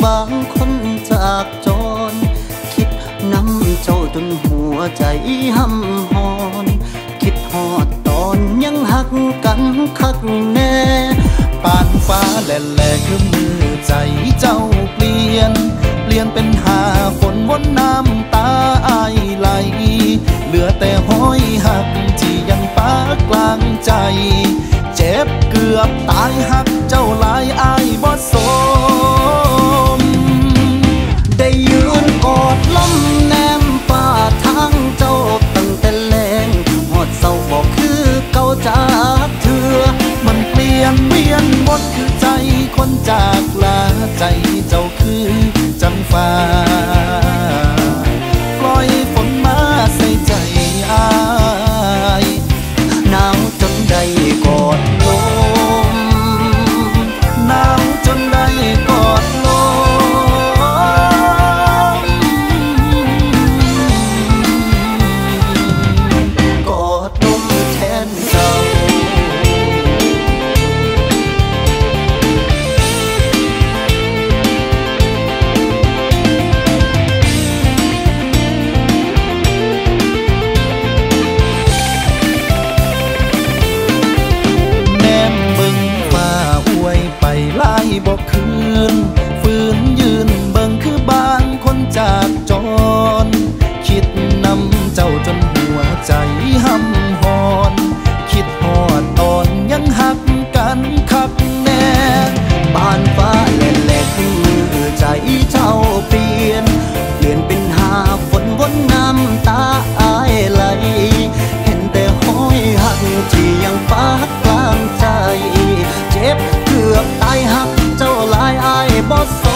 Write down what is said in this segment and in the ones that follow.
บางคนจากจรคิดน้ำเจ้าจนหัวใจห้ำหอนคิดฮอดตอนยังหักกันคักแน่ปานฟ้าแหล่ๆคือมือใจเจ้าเปลี่ยนเป็นหาฝนวนน้ำตาอายไหลเหลือแต่ห้อยหักที่ยังปากลางใจเจ็บเกือบตายหักเจ้าหลายอายบ่สมได้ยืนกอดลมแนมฟ้าทางเจ้าตั้งแต่แลงหอดเศร้าบอกคือเก่าจากเธอมันเปลี่ยนเวียนวนคือใจคนจากลาใจเจ้าคือจังฟ้าปล่อยฝนมาใส่ใจอายหนาวจนได้กอดลมหนาวจนได้กอดลมกอดลมแทนเจ้าบอกคืนฝืนยืนเบิ่งคือบางคนจากจรคิดนำเจ้าจนหัวใจห้ำหอนคิดฮอดตอนยังหักกันคักแน่บานฟ้าแหล่ๆคือมือใจเจ้าเปลี่ยนเป็นหาฝนวนน้ำตาอายไหลเห็นแต่ห้อยหักที่ยังปากกลางใจเจ็บเกือบตายหักเจ้าหลายอายบ่ส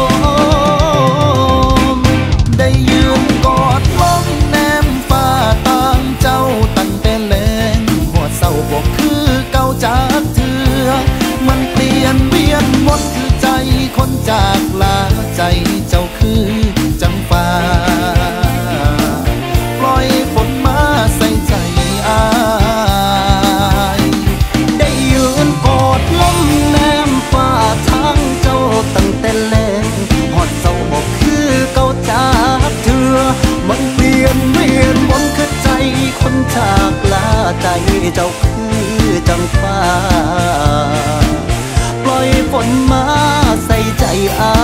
มได้ยืนกอดลมแนมฟ้าตามเจ้าตั้งแต่แลงหัวเศร้าบอกคือเก่าจากเธอมันเปลี่ยนเวียนวนคือใจคนจากลาใจเจ้าคือจังฟ้าปล่อยฝนมาใส่ใจอายได้ยืนกอดลมแนมฟ้าทางเจ้าตั้งแต่แลงหอดเศร้าบอกคือเก่าจากเธอมันเปลี่ยนเวียนวนคือใจคนจากลาใจเจ้าคือจังฟ้าปล่อยฝนมาใส่ใจอาย